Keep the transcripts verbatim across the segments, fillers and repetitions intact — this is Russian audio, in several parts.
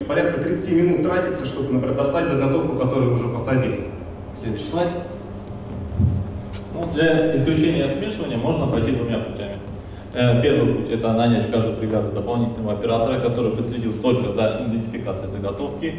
порядка тридцати минут тратится, чтобы, например, достать заготовку, которую уже посадили. Следующий слайд. Ну, для исключения смешивания можно пройти двумя путями. Первый путь – это нанять в каждую бригаду дополнительного оператора, который бы следил только за идентификацией заготовки.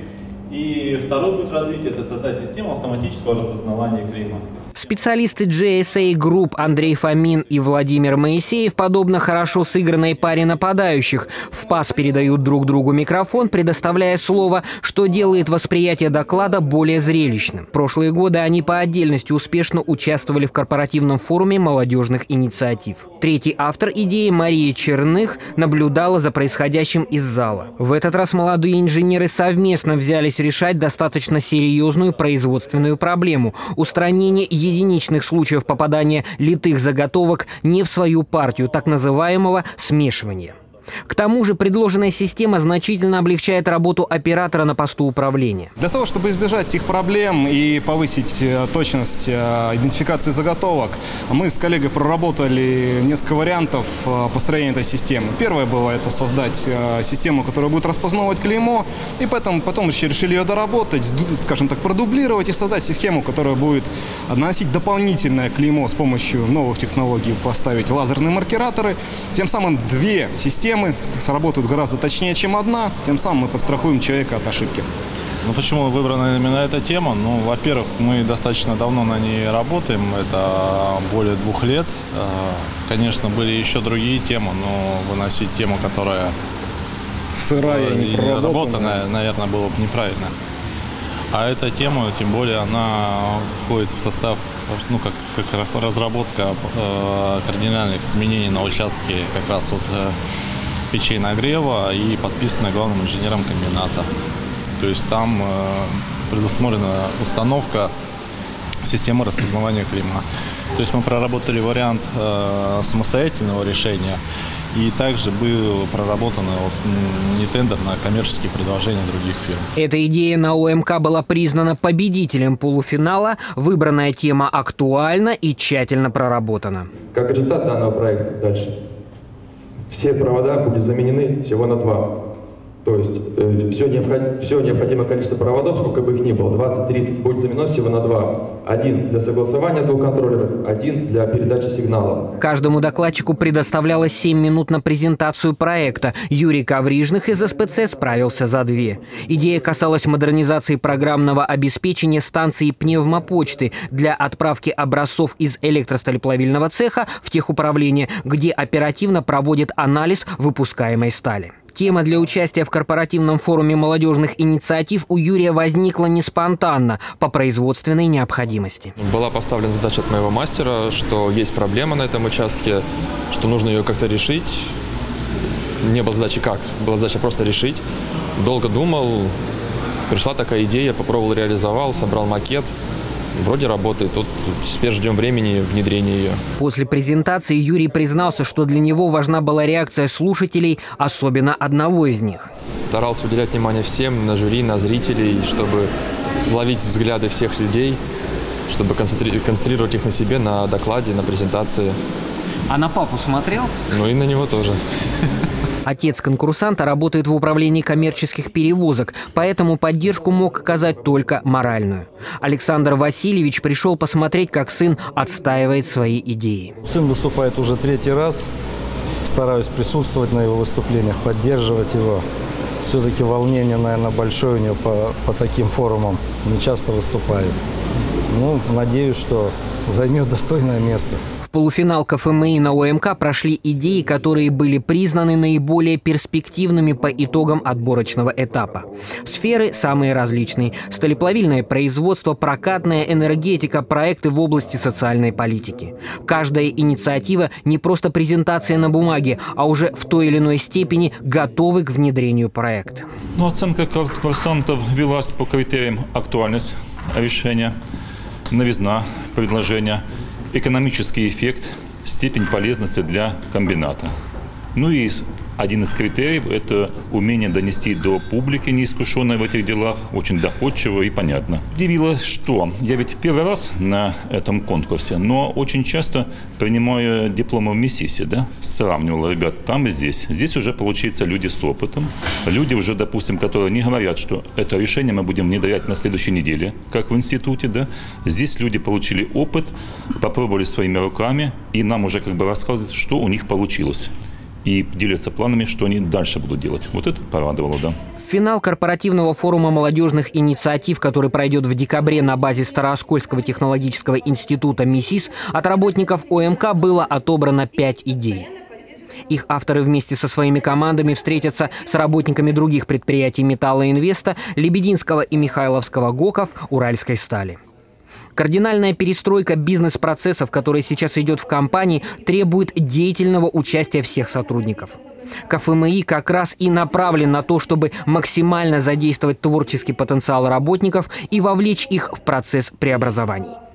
И второй путь развития – это создать систему автоматического распознавания клейма. Специалисты джей эс эй Group Андрей Фомин и Владимир Моисеев, подобно хорошо сыгранной паре нападающих, в пас передают друг другу микрофон, предоставляя слово, что делает восприятие доклада более зрелищным. В прошлые годы они по отдельности успешно участвовали в корпоративном форуме молодежных инициатив. Третий автор идеи, Мария Черных, наблюдала за происходящим из зала. В этот раз молодые инженеры совместно взялись решать достаточно серьезную производственную проблему – устранение единичных случаев попадания литых заготовок не в свою партию, так называемого смешивания. К тому же предложенная система значительно облегчает работу оператора на посту управления. Для того, чтобы избежать этих проблем и повысить точность идентификации заготовок, мы с коллегой проработали несколько вариантов построения этой системы. Первое было это создать систему, которая будет распознавать клеймо, и поэтому потом еще решили ее доработать, скажем так, продублировать и создать систему, которая будет наносить дополнительное клеймо с помощью новых технологий, поставить лазерные маркираторы. Тем самым две системы сработают гораздо точнее, чем одна, тем самым мы подстрахуем человека от ошибки. Ну, почему выбрана именно эта тема? Ну, во-первых, мы достаточно давно на ней работаем, это более двух лет. Конечно, были еще другие темы, но выносить тему, которая сырая, не проработанная, наверное, было бы неправильно. А эта тема, тем более, она входит в состав, ну, как, как разработка э, кардинальных изменений на участке как раз от э, печей нагрева и подписана главным инженером комбината. То есть там э, предусмотрена установка системы распознавания клейма. То есть мы проработали вариант э, самостоятельного решения, и также было проработано вот, не тендерно, а коммерческие предложения других фирм. Эта идея на о эм ка была признана победителем полуфинала. Выбранная тема актуальна и тщательно проработана. Как результат данного проекта дальше все провода будут заменены всего на два. То есть э, все, необход... все необходимое количество проводов, сколько бы их ни было, двадцать-тридцать, будет заменено всего на два. Один для согласования двух контроллеров, один для передачи сигнала. Каждому докладчику предоставлялось семь минут на презентацию проекта. Юрий Коврижных из эс пэ цэ справился за две. Идея касалась модернизации программного обеспечения станции пневмопочты для отправки образцов из электросталеплавильного цеха в техуправление, где оперативно проводит анализ выпускаемой стали. Тема для участия в корпоративном форуме молодежных инициатив у Юрия возникла не спонтанно, по производственной необходимости. Была поставлена задача от моего мастера, что есть проблема на этом участке, что нужно ее как-то решить. Не было задачи как, была задача просто решить. Долго думал, пришла такая идея, попробовал, реализовал, собрал макет. Вроде работает, тут теперь ждем времени внедрения ее. После презентации Юрий признался, что для него важна была реакция слушателей, особенно одного из них. Старался уделять внимание всем, на жюри, на зрителей, чтобы ловить взгляды всех людей, чтобы концентри- концентрировать их на себе, на докладе, на презентации. А на папу смотрел? Ну и на него тоже. Отец конкурсанта работает в управлении коммерческих перевозок, поэтому поддержку мог оказать только моральную. Александр Васильевич пришел посмотреть, как сын отстаивает свои идеи. Сын выступает уже третий раз. Стараюсь присутствовать на его выступлениях, поддерживать его. Все-таки волнение, наверное, большое у него по, по таким форумам. Не часто выступает. Ну, надеюсь, что займет достойное место. В полуфинал ка эф эм и на о эм ка прошли идеи, которые были признаны наиболее перспективными по итогам отборочного этапа. Сферы самые различные. Сталеплавильное производство, прокатная энергетика, проекты в области социальной политики. Каждая инициатива не просто презентация на бумаге, а уже в той или иной степени готовы к внедрению проекта. Ну, оценка конкурсантов велась по критериям актуальность решения, новизна предложения, экономический эффект, степень полезности для комбината. Ну и один из критериев – это умение донести до публики, неискушенной в этих делах, очень доходчиво и понятно. Удивило, что я ведь первый раз на этом конкурсе, но очень часто принимаю дипломы в МИСИСе, да, сравнивал ребят там и здесь. Здесь уже, получается, люди с опытом, люди уже, допустим, которые не говорят, что это решение мы будем внедрять на следующей неделе, как в институте, да. Здесь люди получили опыт, попробовали своими руками, и нам уже как бы рассказывают, что у них получилось. И делятся планами, что они дальше будут делать. Вот это порадовало, да. Финал корпоративного форума молодежных инициатив, который пройдет в декабре на базе Старооскольского технологического института МИСИС, от работников ОМК было отобрано пять идей. Их авторы вместе со своими командами встретятся с работниками других предприятий Металлоинвеста, Лебединского и Михайловского ГОКов, Уральской стали. Кардинальная перестройка бизнес-процессов, которая сейчас идет в компании, требует деятельного участия всех сотрудников. КФМИ как раз и направлен на то, чтобы максимально задействовать творческий потенциал работников и вовлечь их в процесс преобразований.